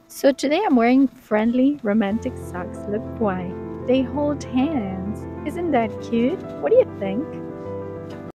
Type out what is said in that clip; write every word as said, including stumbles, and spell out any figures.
So today I'm wearing friendly romantic socks. Look why. They hold hands. Isn't that cute? What do you think?